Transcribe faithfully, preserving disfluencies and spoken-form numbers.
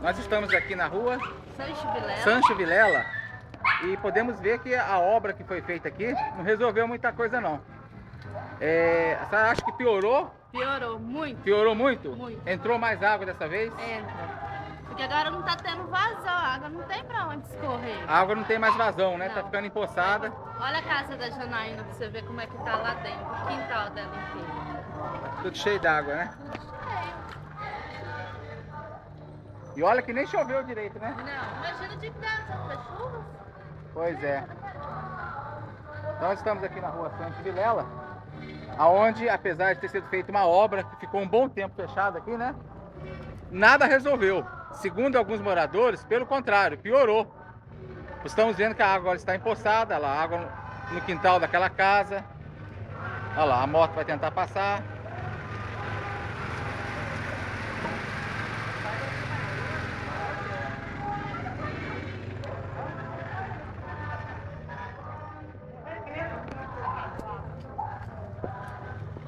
Nós estamos aqui na rua Sancho Vilela. Sancho Vilela e podemos ver que a obra que foi feita aqui não resolveu muita coisa não. É, a senhora acha que piorou? Piorou muito. Piorou muito? Muito. Entrou mais água dessa vez? Entra. Porque agora não tá tendo vazão, a água não tem pra onde escorrer. A água não tem mais vazão, né? Não. Tá ficando empoçada. Olha a casa da Janaína pra você ver como é que tá lá dentro, o quintal dela inteiro. Tudo cheio d'água, né? Tudo cheio. E olha que nem choveu direito, né? Não, imagina de casa, foi chuva. Pois é. Nós estamos aqui na rua Sancho Vilela, aonde, apesar de ter sido feita uma obra que ficou um bom tempo fechada aqui, né? Nada resolveu. Segundo alguns moradores, pelo contrário, piorou. Estamos vendo que a água agora está empoçada, olha lá, a água no quintal daquela casa. Olha lá, a moto vai tentar passar.